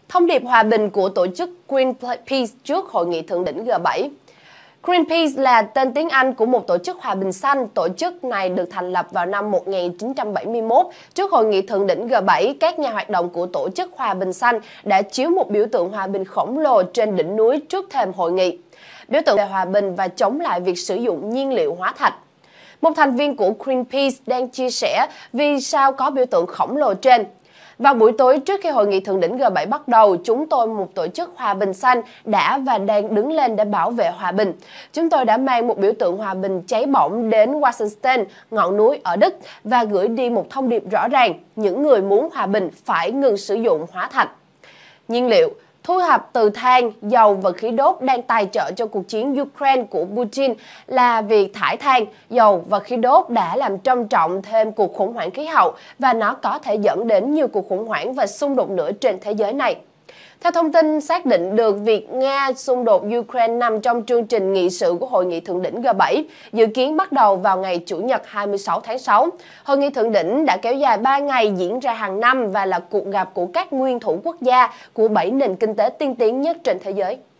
Thông điệp hòa bình của tổ chức Greenpeace trước Hội nghị Thượng đỉnh G7. Greenpeace là tên tiếng Anh của một tổ chức hòa bình xanh. Tổ chức này được thành lập vào năm 1971. Trước Hội nghị Thượng đỉnh G7, các nhà hoạt động của tổ chức hòa bình xanh đã chiếu một biểu tượng hòa bình khổng lồ trên đỉnh núi trước thềm hội nghị. Biểu tượng về hòa bình và chống lại việc sử dụng nhiên liệu hóa thạch. Một thành viên của Greenpeace đang chia sẻ vì sao có biểu tượng khổng lồ trên. Vào buổi tối trước khi Hội nghị Thượng đỉnh G7 bắt đầu, chúng tôi, một tổ chức hòa bình xanh, đã và đang đứng lên để bảo vệ hòa bình. Chúng tôi đã mang một biểu tượng hòa bình cháy bỏng đến Washington, ngọn núi ở Đức, và gửi đi một thông điệp rõ ràng: những người muốn hòa bình phải ngừng sử dụng hóa thạch. Nhiên liệu thu thập từ than, dầu và khí đốt đang tài trợ cho cuộc chiến Ukraine của Putin là việc thải than, dầu và khí đốt đã làm trầm trọng thêm cuộc khủng hoảng khí hậu và nó có thể dẫn đến nhiều cuộc khủng hoảng và xung đột nữa trên thế giới này. Theo thông tin xác định được, việc Nga xung đột Ukraine nằm trong chương trình nghị sự của Hội nghị Thượng đỉnh G7, dự kiến bắt đầu vào ngày Chủ nhật 26 tháng 6. Hội nghị Thượng đỉnh đã kéo dài 3 ngày, diễn ra hàng năm và là cuộc gặp của các nguyên thủ quốc gia của 7 nền kinh tế tiên tiến nhất trên thế giới.